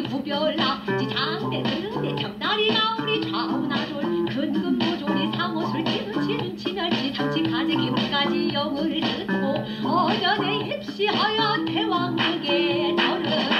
구별나 지장대 등대 청다리 가오리 좌우나돌 근근무조리 상호술 기눈치 눈치멸치 삼치가지 기물까지 영을 듣고 어전에 입시하여 대왕국의 절을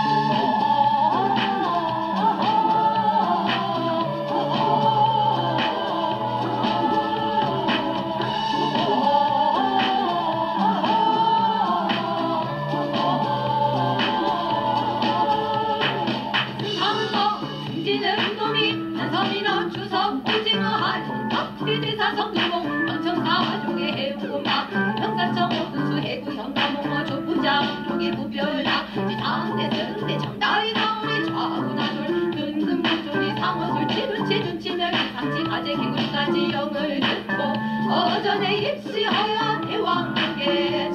서민원 추석 오징어한 덕비대사 성주공 방청사 조개 해운마 형사청 오순수 해구 현가몽어 족부장 조개 구별나 지상대 승대 청다리 가오리 좌우나돌 근근무조리 상어술 치눈치 눈치멸치 삼치 가재 개굴까지 영을 듣고 어전에 입시하여 대왕국의